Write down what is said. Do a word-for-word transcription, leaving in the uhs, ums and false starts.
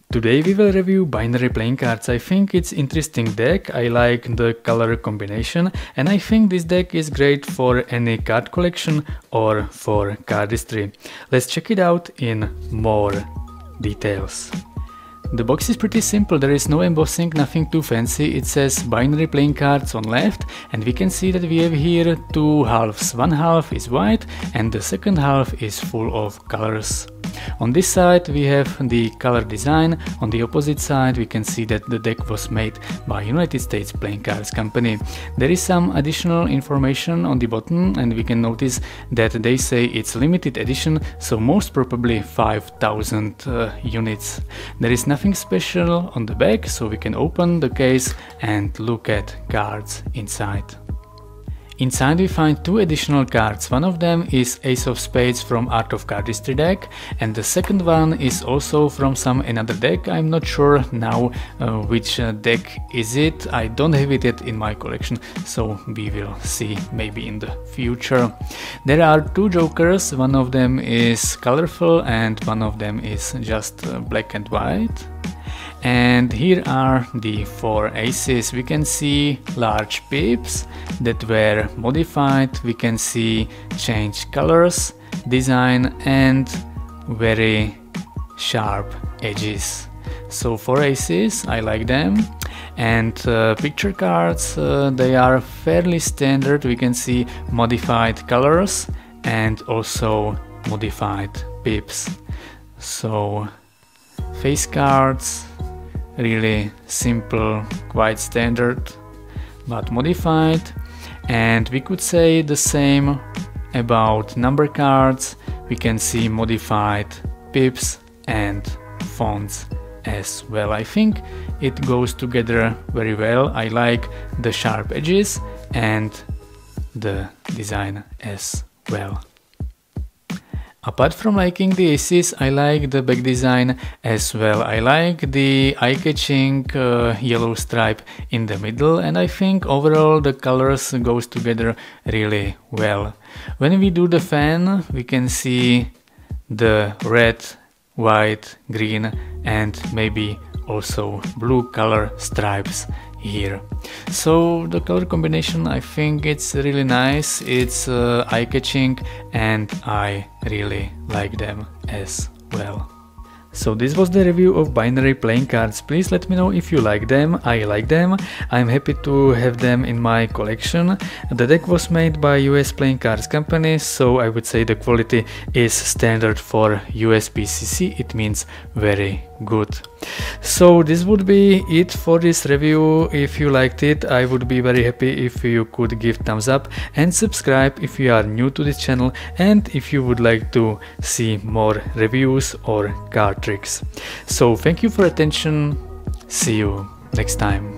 Today we will review binary playing cards. I think it's interesting deck, I like the color combination, and I think this deck is great for any card collection or for cardistry. Let's check it out in more details. The box is pretty simple, there is no embossing, nothing too fancy. It says binary playing cards on left, and we can see that we have here two halves. One half is white and the second half is full of colors. On this side we have the color design, on the opposite side we can see that the deck was made by United States Playing Cards Company. There is some additional information on the bottom and we can notice that they say it's limited edition, so most probably five thousand uh, units. There is nothing special on the back, so we can open the case and look at cards inside. Inside we find two additional cards. One of them is Ace of Spades from Art of Cardistry deck, and the second one is also from some another deck. I'm not sure now uh, which uh, deck is it. I don't have it yet in my collection, so we will see maybe in the future. There are two jokers, one of them is colorful and one of them is just uh, black and white. And here are the four aces. We can see large pips that were modified, we can see changed colors, design and very sharp edges. So four aces, I like them. And uh, picture cards, uh, they are fairly standard. We can see modified colors and also modified pips. So face cards, really simple, quite standard, but modified. And we could say the same about number cards. We can see modified pips and fonts as well. I think it goes together very well. I like the sharp edges and the design as well. Apart from liking the aces, I like the back design as well. I like the eye-catching uh, yellow stripe in the middle, and I think overall the colors goes together really well. When we do the fan, we can see the red, white, green and maybe also blue color stripes here. So the color combination, I think it's really nice, it's uh, eye-catching and I really like them as well. So this was the review of binary playing cards. Please let me know if you like them. I like them. I'm happy to have them in my collection. The deck was made by U S Playing Cards Company, so I would say the quality is standard for U S P C C. It means very good. So this would be it for this review. If you liked it, I would be very happy if you could give thumbs up and subscribe if you are new to this channel and if you would like to see more reviews or card tricks. So thank you for attention. See you next time.